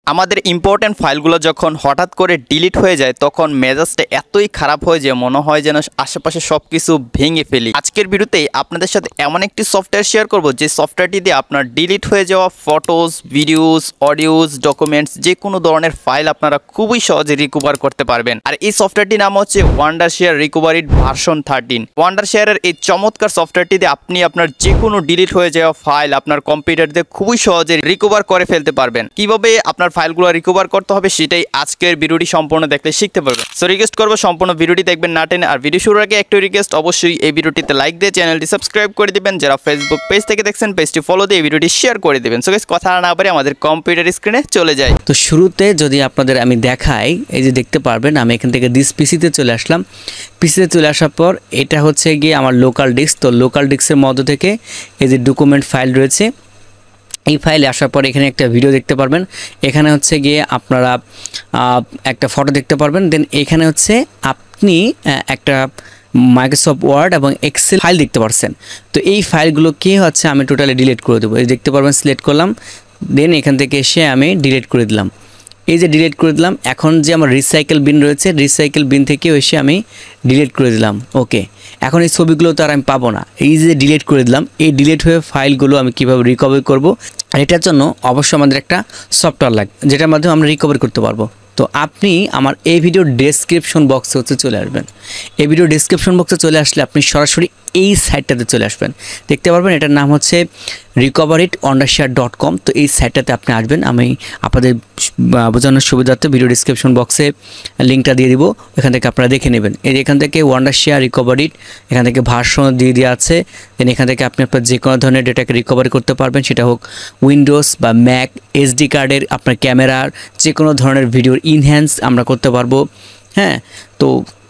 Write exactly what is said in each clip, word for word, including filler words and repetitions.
আমাদের ইম্পর্টেন্ট ফাইলগুলো যখন হঠাৎ করে ডিলিট হয়ে যায় তখন মেজাজটা এতই খারাপ হয় যে মনে হয় যেন আশেপাশে সব কিছু ভেঙে ফেলি। আজকের ভিডিওতেই আপনাদের সাথে এমন একটি সফটওয়্যার শেয়ার করব যে সফটওয়্যারটি দিয়ে আপনার ডিলিট হয়ে যাওয়া ফটোস, ভিডিওস, অডিওস, ডকুমেন্টস যে কোনো ধরনের ফাইল আপনারা খুবই সহজে রিকভার করতে পারবেন। আর এই সফটওয়্যারটির নাম হচ্ছে ওয়ান্ডারশেয়ার রিকভারি ভার্সন থার্টিন। ওয়ান্ডারশেয়ারের এই চমৎকার সফটওয়্যারটি দিয়ে আপনি আপনার যে কোনো ডিলিট হয়ে যাওয়া ফাইল আপনার কম্পিউটার দিয়ে খুবই সহজে রিকভার করে ফেলতে পারবেন। কিভাবে আপনার ফাইলগুলো রিকভার করতে হবে সেটাই আজকের ভিডিওটি সম্পূর্ণ দেখলে শিখতে পারবেন। সো রিকোয়েস্ট করবো সম্পূর্ণ ভিডিওটি দেখবেন না টেনে। আর ভিডিও শুরুর আগে একটু রিকোয়েস্ট, অবশ্যই এই ভিডিওটিতে লাইক দিয়ে চ্যানেলটি সাবস্ক্রাইব করে দিবেন। যারা ফেসবুক পেজ থেকে দেখছেন পেজটি ফলো দিয়ে এই ভিডিওটি শেয়ার করে দিবেন। সো গাইস কথা না বলে আমাদের কম্পিউটার স্ক্রিনে চলে যায়। তো শুরুতে যদি আপনাদের আমি দেখাই, এই যে দেখতে পারবেন আমি এখান থেকে দিস পিসিতে চলে আসলাম। পিসিতে চলে আসার পর এটা হচ্ছে গিয়ে আমার লোকাল ডিস্ক। তো লোকাল ডিস্কের মধ্য থেকে এই যে ডকুমেন্ট ফাইল রয়েছে, এই ফাইলে আসার পর এখানে একটা ভিডিও দেখতে পারবেন। এখানে হচ্ছে গিয়ে আপনারা একটা ফটো দেখতে পারবেন। দেন এখানে হচ্ছে আপনি একটা মাইক্রোসফট ওয়ার্ড এবং এক্সেল ফাইল দেখতে পাচ্ছেন। তো এই ফাইলগুলোকে হচ্ছে আমি টোটালি ডিলিট করে দেবো। এই দেখতে পারবেন, সিলেক্ট করলাম, দেন এখান থেকে এসে আমি ডিলিট করে দিলাম। এই যে ডিলিট করে দিলাম, এখন যে আমার রিসাইকেল বিন রয়েছে, রিসাইকেল বিন থেকেও এসে আমি ডিলিট করে দিলাম। ওকে, এখন এই ছবিগুলো তো আর আমি পাবো না। এই যে ডিলিট করে দিলাম, এই ডিলিট হয়ে ফাইলগুলো আমি কীভাবে রিকভার করব, আর এটার জন্য অবশ্যই আমাদের একটা সফটওয়্যার লাগবে যেটার মাধ্যমে আমরা রিকভার করতে পারবো। তো আপনি আমার এই ভিডিওর ডেসক্রিপশন বক্সে হচ্ছে চলে আসবেন। এই ভিডিও ডেসক্রিপশন বক্সে চলে আসলে আপনি সরাসরি এই সাইটটাতে চলে আসবেন। দেখতে পারবেন এটার নাম হচ্ছে রিকভারিট ওয়ান্ডারশেয়ার ডট কম। তো এই সাইটটাতে আপনি আসবেন। আমি আপনাদের বোঝানোর সুবিধার্থে ভিডিও ডেসক্রিপশন বক্সে লিঙ্কটা দিয়ে দিব, এখান থেকে আপনারা দেখে নেবেন। এই এখান থেকে ওয়ান্ডারশেয়ার রিকভারিট, এখান থেকে ভার্সন দিয়ে দেওয়া আছে। দেন এখান থেকে আপনি আপনার যে কোনো ধরনের ডেটাকে রিকভারি করতে পারবেন, সেটা হোক উইন্ডোজ বা ম্যাক, এসডি কার্ডের, আপনার ক্যামেরার যে কোনো ধরনের ভিডিওর ইনহ্যান্স আমরা করতে পারবো। হ্যাঁ, তো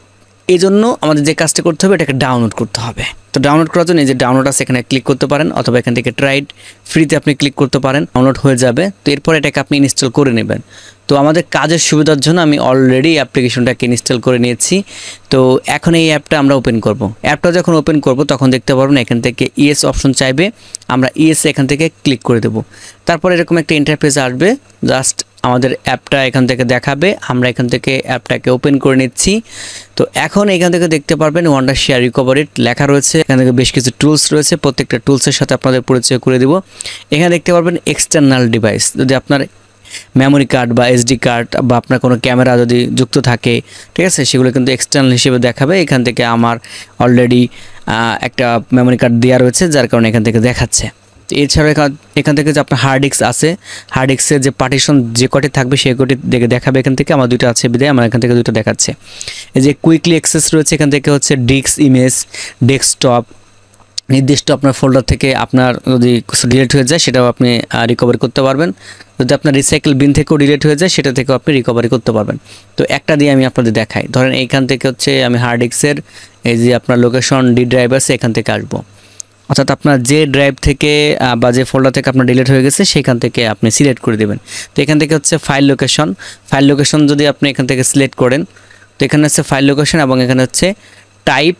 এই জন্য আমাদের যে কাজটা করতে হবে এটাকে ডাউনলোড করতে হবে। তো ডাউনলোড করার জন্য এই যে ডাউনলোড আছে এখানে ক্লিক করতে পারেন, অথবা এখান থেকে ট্রাইড ফ্রিতে আপনি ক্লিক করতে পারেন, ডাউনলোড হয়ে যাবে। তো এরপর এটাকে আপনি ইনস্টল করে নেবেন। তো আমাদের কাজের সুবিধার জন্য আমি অলরেডি অ্যাপ্লিকেশনটাকে ইনস্টল করে নিয়েছি। তো এখন এই অ্যাপটা আমরা ওপেন করব। অ্যাপটা যখন ওপেন করব তখন দেখতে পারবেন এখান থেকে ইএস অপশন চাইবে, আমরা ইএস এখান থেকে ক্লিক করে দেব। তারপর এরকম একটা ইন্টারফেস আসবে, জাস্ট আমাদের অ্যাপটা এখান থেকে দেখাবে। আমরা এখান থেকে অ্যাপটাকে ওপেন করে নিচ্ছি। তো এখন এখান থেকে দেখতে পারবেন ওয়ান্ডারশেয়ার রিকভারিট লেখা রয়েছে। এখান থেকে বেশ কিছু টুলস রয়েছে, প্রত্যেকটা টুলসের সাথে আপনাদের পরিচয় করে দেব। এখানে দেখতে পারবেন এক্সটার্নাল ডিভাইস, যদি আপনার মেমোরি কার্ড বা এসডি কার্ড বা আপনার কোনো ক্যামেরা যদি যুক্ত থাকে, ঠিক আছে, সেগুলো কিন্তু এক্সটার্নাল হিসেবে দেখাবে। এখান থেকে আমার অলরেডি একটা মেমোরি কার্ড দেওয়া রয়েছে, যার কারণে এখান থেকে দেখাচ্ছে। এছাড়া এখান থেকে যে আপনার হার্ড ডিস্ক আছে, হার্ড ডিস্কের যে পার্টিশন যে কটি থাকবে সেই কটি দেখে দেখাবে। এখান থেকে আমার দুটো আছে বিদায় আমার এখান থেকে দুটো দেখাচ্ছে। এই যে কুইকলি অ্যাক্সেস রয়েছে, এখান থেকে হচ্ছে ডিস্ক, ইমেজ, ডেস্কটপ, নির্দিষ্ট আপনার ফোল্ডার থেকে আপনার যদি কিছু ডিলিট হয়ে যায় সেটাও আপনি রিকভারি করতে পারবেন। যদি আপনার রিসাইকেল বিন থেকেও ডিলিট হয়ে যায় সেটা থেকেও আপনি রিকভারি করতে পারবেন। তো একটা দিয়ে আমি আপনাদের দেখাই। ধরেন এইখান থেকে হচ্ছে আমি হার্ড ডিস্কের এই যে আপনার লোকেশন ডি ড্রাইভ আছে, এখান থেকে আসবো, অর্থাৎ আপনার যে ড্রাইভ থেকে বা যে ফোল্ডার থেকে আপনার ডিলিট হয়ে গেছে সেখান থেকে আপনি সিলেক্ট করে দেবেন। তো এখান থেকে হচ্ছে ফাইল লোকেশন, ফাইল লোকেশন যদি আপনি এখান থেকে সিলেক্ট করেন, তো এখানে হচ্ছে ফাইল লোকেশন এবং এখানে হচ্ছে টাইপ,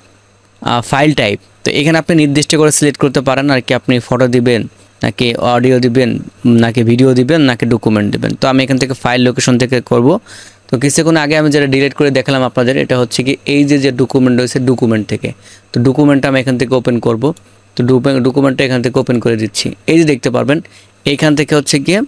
ফাইল টাইপ। তো এখানে আপনি নির্দিষ্ট করে সিলেক্ট করতে পারেন আর কি, আপনি ফটো দিবেন নাকি অডিও দিবেন নাকি ভিডিও দিবেন নাকি ডকুমেন্ট দিবেন। তো আমি এখান থেকে ফাইল লোকেশন থেকে করব। তো কিছুক্ষণ আগে আমি যেটা ডিলিট করে দেখালাম আপনাদের, এটা হচ্ছে কি এই যে যে ডকুমেন্ট রয়েছে ডকুমেন্ট থেকে। তো ডকুমেন্টটা আমি এখান থেকে ওপেন করব। তো ডকুমেন্টটা এখান থেকে ওপেন করে দিচ্ছি। এই যে দেখতে পারবেন এইখান থেকে হচ্ছে গিয়ে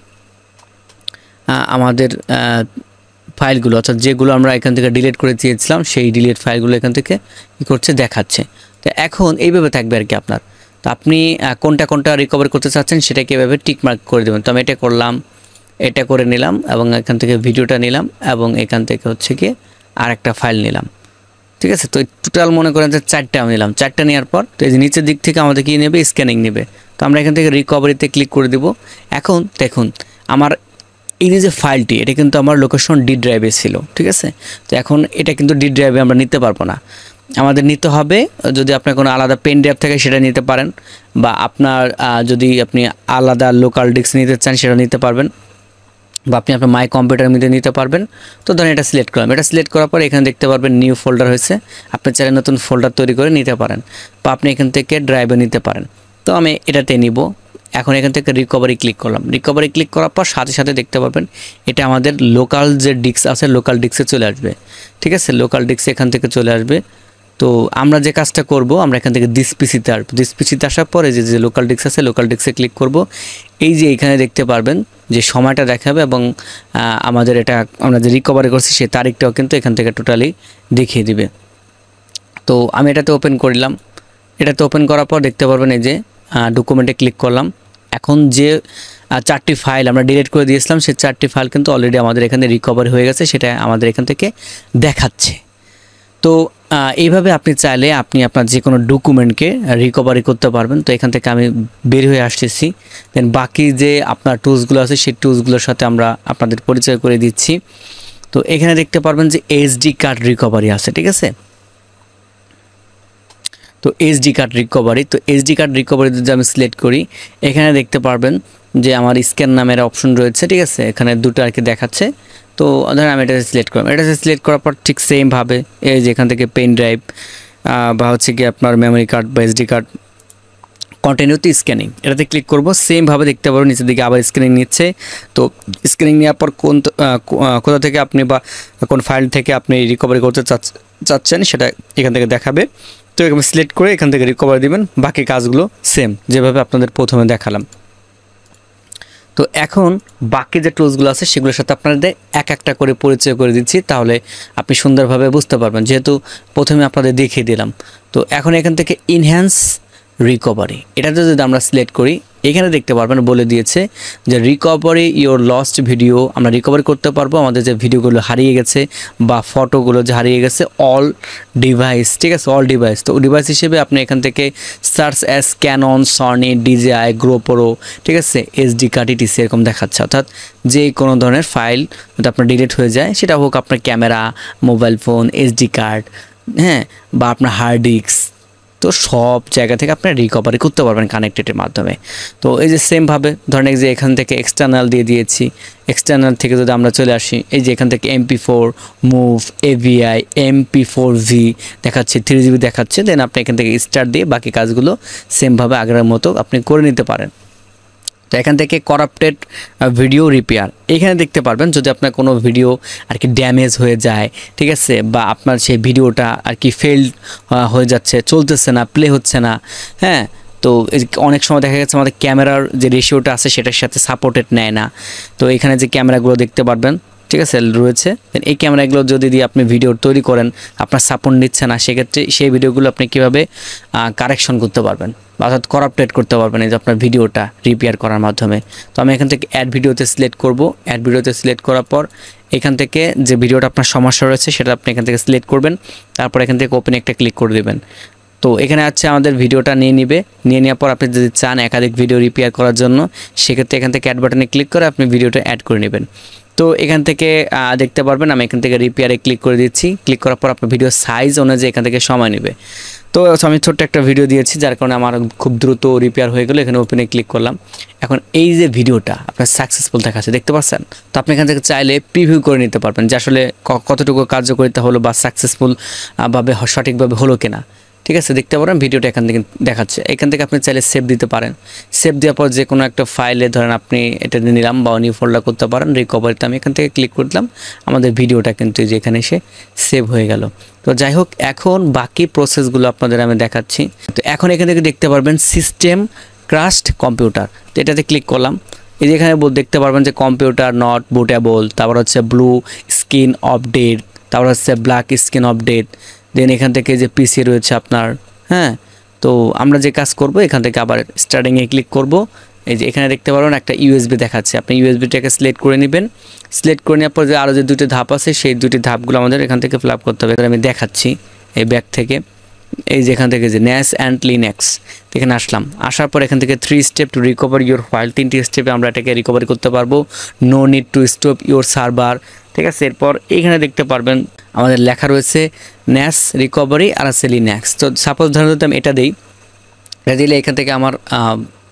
আমাদের ফাইলগুলো, অর্থাৎ যেগুলো আমরা এখান থেকে ডিলিট করে দিয়েছিলাম সেই ডিলিট ফাইলগুলো এখান থেকে কী করছে দেখাচ্ছে। তো এখন এইভাবে থাকবে আর কি আপনার। তো আপনি কোনটা কোনটা রিকভার করতে চাচ্ছেন সেটাকে এভাবে টিক মার্ক করে দেবেন। তো আমি এটা করলাম, এটা করে নিলাম এবং এখান থেকে ভিডিওটা নিলাম এবং এখান থেকে হচ্ছে গিয়ে আর একটা ফাইল নিলাম, ঠিক আছে। তো টোটাল মনে করেন যে চারটা আমি নিলাম। চারটা নেওয়ার পর তো এই যে নিচের দিক থেকে আমাদের কী নেবে, স্ক্যানিং নেবে। তো আমরা এখান থেকে রিকভারিতে ক্লিক করে দেব। এখন দেখুন আমার এই যে ফাইলটি, এটা কিন্তু আমার লোকেশন ডি ড্রাইভে ছিল, ঠিক আছে। তো এখন এটা কিন্তু ডি ড্রাইভে আমরা নিতে পারবো না, আমাদের নিতে হবে যদি আপনার কোনো আলাদা পেন ড্রাইভ থাকে সেটা নিতে পারেন, বা আপনার যদি আপনি আলাদা লোকাল ডিস্ক নিতে চান সেটা নিতে পারবেন, বা আপনি আপনার মাই কম্পিউটার মধ্যে নিতে পারবেন। তো ধরেন এটা সিলেক্ট করলাম। এটা সিলেক্ট করার পর এখানে দেখতে পারবেন নিউ ফোল্ডার হয়েছে, আপনি চাইলে নতুন ফোল্ডার তৈরি করে নিতে পারেন, বা আপনি এখান থেকে ড্রাইভে নিতে পারেন। তো আমি এটাতে নিব। এখন এখান থেকে রিকভারি ক্লিক করলাম। রিকভারি ক্লিক করার পর সাথে সাথে দেখতে পাবেন এটা আমাদের লোকাল যে ডিস্ক আছে লোকাল ডিস্কে চলে আসবে। ঠিক আছে, লোকাল ডিস্কে এখান থেকে চলে আসবে। তো আমরা যে কাজটা করব, আমরা এখান থেকে দিস পিসিতে আসবো। দিস পিসিতে আসার পরে যে যে লোকাল ডিস্ক আছে লোকাল ডিস্কে ক্লিক করব। এই যে এখানে দেখতে পারবেন যে সময়টা দেখাবে এবং আমাদের এটা আমরা যে রিকভারি করছি সেই তারিখটাও কিন্তু এখান থেকে টোটালি দেখিয়ে দিবে। তো আমি এটাতে ওপেন করলাম। এটাতে ওপেন করার পর দেখতে পারবেন এই যে ডকুমেন্টে ক্লিক করলাম। এখন যে চারটি ফাইল আমরা ডিলিট করে দিয়েছিলাম সেই চারটি ফাইল কিন্তু অলরেডি আমাদের এখানে রিকভারি হয়ে গেছে, সেটা আমাদের এখান থেকে দেখাচ্ছে। তো এইভাবে আপনি চাইলে আপনি আপনার যে কোনো ডকুমেন্টকে রিকভারি করতে পারবেন। তো এখান থেকে আমি বের হয়ে আসতেছি। দেন বাকি যে আপনার টুলসগুলো আছে সেই টুলসগুলোর সাথে আমরা আপনাদের পরিচয় করে দিচ্ছি। তো এখানে দেখতে পারবেন যে এইচডি কার্ড রিকভারি আছে। ঠিক আছে, তো এইচডি কার্ড রিকভারি, তো এইচডি কার্ড রিকভারি যদি আমি সিলেক্ট করি এখানে দেখতে পারবেন যে আমার স্ক্যান নামের অপশন রয়েছে। ঠিক আছে, এখানে দুটো আর কি দেখাচ্ছে। তো ধরেন আমি এটা সিলেক্ট করলাম। এটা সিলেক্ট করার পর ঠিক সেমভাবে এই যে এখান থেকে পেন ড্রাইভ বা হচ্ছে কি আপনার মেমোরি কার্ড বা SD card continue to scanning এটাতে ক্লিক করব। সেমভাবে দেখতে পারবো নিচের দিকে আবার স্ক্যানিং নিচ্ছে। তো স্ক্যানিং নেওয়ার পর কোন কোথা থেকে আপনি বা কোন ফাইল থেকে আপনি রিকভারি করতে চাচ্ছেন সেটা এখান থেকে দেখাবে। তো এখানে সিলেক্ট করে এখান থেকে রিকভারি দিবেন। বাকি কাজগুলো সেম যেভাবে আপনাদের প্রথমে দেখালাম। তো এখন বাকি যে টুলসগুলো আছে সেগুলোর সাথে আপনাদের এক একটা করে পরিচয় করে দিচ্ছি, তাহলে আপনি সুন্দরভাবে বুঝতে পারবেন, যেহেতু প্রথমে আপনাদের দেখিয়ে দিলাম। তো এখন এখান থেকে ইনহ্যান্স রিকভারি এটাতে যদি আমরা সিলেক্ট করি এখানে দেখতে পারবেন বলে দিয়েছে যে রিকভারি ইওর লস্ট ভিডিও, আমরা রিকভারি করতে পারবো আমাদের যে ভিডিওগুলো হারিয়ে গেছে বা ফটোগুলো যে হারিয়ে গেছে অল ডিভাইস। ঠিক আছে, অল ডিভাইস। তো ডিভাইস হিসেবে আপনি এখান থেকে search as Canon, Sony, DJI, GoPro, ঠিক আছে, এসডি কার্ড, ইটিসি এরকম দেখাচ্ছে। অর্থাৎ যে কোনো ধরনের ফাইল যদি আপনার ডিলিট হয়ে যায়, সেটা হোক আপনার camera, mobile phone, SD card, হ্যাঁ, বা আপনার হার্ড ডিস্ক, তো সব জায়গা থেকে আপনি রিকভারি করতে পারবেন কানেক্টেডের মাধ্যমে। তো এই যে সেমভাবে ধরেন এই যে এখান থেকে এক্সটার্নাল দিয়ে দিয়েছি। এক্সটার্নাল থেকে যদি আমরা চলে আসি এই যে এখান থেকে MP four, MOV, AVI, MP four V দেখাচ্ছে, থ্রি জিবি দেখাচ্ছে। দেন আপনি এখান থেকে স্টার্ট দিয়ে বাকি কাজগুলো সেমভাবে আগের মতো আপনি করে নিতে পারেন। তো এখান থেকে করাপ্টেড ভিডিও রিপেয়ার এখানে দেখতে পারবেন যদি আপনার কোনো ভিডিও আর কি ড্যামেজ হয়ে যায়, ঠিক আছে, বা আপনার সেই ভিডিওটা আর কি ফেল হয়ে যাচ্ছে, চলতেছে না, প্লে হচ্ছে না, হ্যাঁ, তো অনেক সময় দেখা গেছে আমাদের ক্যামেরার যে রেশিওটা আছে সেটার সাথে সাপোর্টেড নেয় না। তো এখানে যে ক্যামেরাগুলো দেখতে পারবেন, ঠিক আছে, রয়েছে, দেন এই ক্যামেরাগুলো যদি দিয়ে আপনি ভিডিও তৈরি করেন আপনার সাপোর্ট নিচ্ছে না, সেক্ষেত্রে সেই ভিডিওগুলো আপনি কীভাবে কারেকশন করতে পারবেন অর্থাৎ করাপ্টেড করতে পারবেন এই যে আপনার ভিডিওটা রিপেয়ার করার মাধ্যমে। তো আমি এখান থেকে অ্যাড ভিডিওতে সিলেক্ট করব। অ্যাড ভিডিওতে সিলেক্ট করার পর এখান থেকে যে ভিডিওটা আপনার সমস্যা রয়েছে সেটা আপনি এখান থেকে সিলেক্ট করবেন। তারপর এখান থেকে ওপেন একটা ক্লিক করে দেবেন। তো এখানে আছে আমাদের ভিডিওটা নিয়ে নিবে। নিয়ে নেওয়ার পর আপনি যদি চান একাধিক ভিডিও রিপেয়ার করার জন্য, সেক্ষেত্রে এখান থেকে অ্যাড বাটনে ক্লিক করে আপনি ভিডিওটা অ্যাড করে নেবেন। তো এখান থেকে দেখতে পারবেন আমি এখান থেকে রিপেয়ারে ক্লিক করে দিচ্ছি। ক্লিক করার পর আপনার ভিডিও সাইজ অনুযায়ী এখান থেকে সময় নেবে। তো আমি ছোট্ট একটা ভিডিও দিয়েছি যার কারণে আমার খুব দ্রুত রিপেয়ার হয়ে গেলো। এখানে ওপেনে ক্লিক করলাম। এখন এই যে ভিডিওটা আপনার সাকসেসফুল দেখাচ্ছে, দেখতে পাচ্ছেন। তো আপনি এখান থেকে চাইলে প্রিভিউ করে নিতে পারবেন যে আসলে কতটুকু কার্যকারিতা হলো বা সাকসেসফুল ভাবে সঠিকভাবে হলো কিনা, ঠিক আছে, দেখতে পারেন ভিডিওটা এখান থেকে দেখাচ্ছে। এখান থেকে আপনি চাইলে সেভ দিতে পারেন। সেভ দেওয়ার পর যে কোনো একটা ফাইলে ধরেন আপনি এটা নিলাম বা নিউ ফোল্ডার করতে পারেন। রিকভারিতে আমি এখান থেকে ক্লিক করলাম, আমাদের ভিডিওটা কিন্তু যে এখানে এসে সেভ হয়ে গেল। তো যাই হোক, এখন বাকি প্রসেসগুলো আপনাদের আমি দেখাচ্ছি। তো এখন এখান থেকে দেখতে পারবেন সিস্টেম ক্রাশড কম্পিউটার। তো এটাতে ক্লিক করলাম। এই যে এখানে দেখতে পারবেন যে কম্পিউটার নট বুটেবল, তারপর হচ্ছে ব্লু স্ক্রিন আপডেট, তারপর হচ্ছে ব্ল্যাক স্ক্রিন আপডেট। দেন এখান থেকে যে পিসি রয়েছে আপনার, হ্যাঁ, তো আমরা যে কাজ করব এখান থেকে আবার স্টার্টিংয়ে ক্লিক করব। এই যে এখানে দেখতে পারবেন একটা ইউএসবি দেখাচ্ছে, আপনি ইউএসবিটাকে সিলেক্ট করে নেবেন। সিলেক্ট করে নেওয়ার পর যে আরও যে দুটি ধাপ আছে সেই দুটি ধাপগুলো আমাদের এখান থেকে ফিল আপ করতে হবে। আমি দেখাচ্ছি এই ব্যাক থেকে। এই যে এখান থেকে যে ন্যাস অ্যান্ড লিনাক্স এখানে আসলাম। আসার পর এখান থেকে three step to recover your file, তিনটি স্টেপে আমরা এটাকে রিকভারি করতে পারবো। No need to stop your server, ঠিক আছে। এরপর এইখানে দেখতে পারবেন আমাদের লেখা রয়েছে ন্যাস রিকভারি আর আছে লিনাক্স। তো সাপোজ ধরেন যদি আমি এটা দিই, এটা দিলে এখান থেকে আমার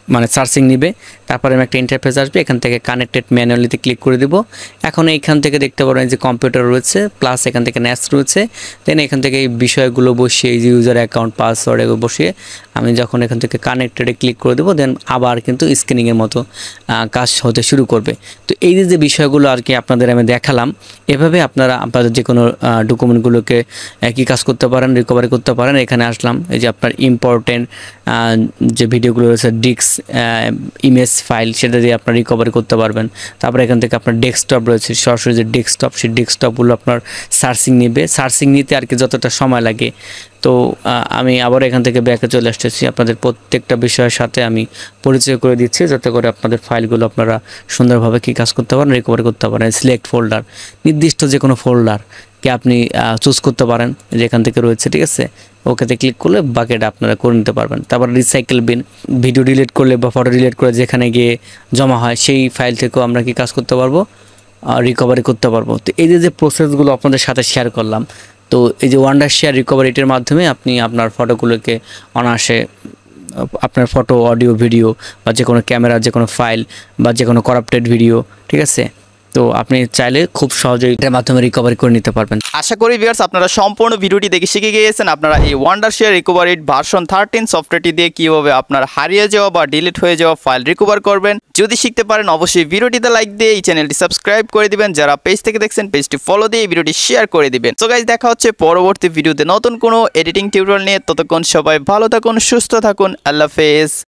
মানে সার্চিং নিবে, তারপরে আমি একটা ইন্টারফেস আসবে, এখান থেকে কানেক্টেড ম্যানুয়ালিতে ক্লিক করে দেব। এখন এইখান থেকে দেখতে পারেন যে কম্পিউটার রয়েছে, প্লাস এখান থেকে ন্যাস রয়েছে। দেন এখান থেকে এই বিষয়গুলো বসিয়ে এই যে ইউজার অ্যাকাউন্ট পাসওয়ার্ড এগুলো বসিয়ে আমি যখন এখান থেকে কানেক্টেডে ক্লিক করে দেবো, দেন আবার কিন্তু স্ক্যানিংয়ের মতো কাজ হতে শুরু করবে। তো এই যে বিষয়গুলো আর কি আপনাদের আমি দেখালাম, এভাবে আপনারা আপনাদের যে কোনো ডকুমেন্টগুলোকে কী কাজ করতে পারেন, রিকভারি করতে পারেন। এখানে আসলাম, এই যে আপনার ইম্পর্টেন্ট যে ভিডিওগুলো রয়েছে ডিস্ক ইমেজ ফাইল, সেটা দিয়ে আপনার রিকভারি করতে পারবেন। তারপরে এখান থেকে আপনার ডেস্কটপ রয়েছে, সরাসরি যে ডেস্কটপ, সেই ডেস্কটপগুলো আপনার সার্চিং নেবে। সার্চিং নিতে আর কি যতটা সময় লাগে, তো আমি আবার এখান থেকে ব্যাকে চলে আসতেছি, আপনাদের প্রত্যেকটা বিষয়ের সাথে আমি পরিচয় করে দিচ্ছি, যাতে করে আপনাদের ফাইলগুলো আপনারা সুন্দরভাবে কী কাজ করতে পারেন, রিকভারি করতে পারেন। সিলেক্ট ফোল্ডার, নির্দিষ্ট যে কোনো ফোল্ডারকে আপনি চুজ করতে পারেন, যেখান থেকে রয়েছে, ঠিক আছে। ওকেতে ক্লিক করলে বাকিটা আপনারা করে নিতে পারবেন। তারপর রিসাইকেল বিন, ভিডিও ডিলিট করলে বা ফটো ডিলিট করে যেখানে গিয়ে জমা হয়, সেই ফাইল থেকেও আমরা কি কাজ করতে পারবো, রিকভারি করতে পারবো। তো এই যে যে প্রসেসগুলো আপনাদের সাথে শেয়ার করলাম, তো এই যে ওয়ান্ডার শেয়ার রিকভারিটির মাধ্যমে আপনি আপনার ফটোগুলোকে অনায়াসে আপনার ফটো, অডিও, ভিডিও বা যে কোনো ক্যামেরা, যে কোনো ফাইল বা যে কোনো করাপ্টেড ভিডিও, ঠিক আছে, তো আপনি চাইলে খুব সহজেই এটার মাধ্যমে রিকভারি করে নিতে পারবেন। আশা করি ভিউয়ার্স আপনারা সম্পূর্ণ ভিডিওটি দেখে শিখে গিয়েছেন আপনারা এই wonder share recovery version thirteen সফটওয়্যারটি দিয়ে কীভাবে আপনার হারিয়ে যাওয়া বা ডিলিট হয়ে যাওয়া ফাইল রিকভার করবেন। যদি শিখতে পারেন অবশ্যই ভিডিওটিতে লাইক দিয়ে এই চ্যানেলটি সাবস্ক্রাইব করে দিবেন। যারা পেজ থেকে দেখছেন পেজটি ফলো দিয়ে এই ভিডিওটি শেয়ার করে দিবেন। সো গাইস, দেখা হচ্ছে পরবর্তী ভিডিওতে নতুন কোনো এডিটিং টিউটোরিয়াল নিয়ে। ততক্ষণ সবাই ভালো থাকুন, সুস্থ থাকুন, আল্লাহ হাফেজ।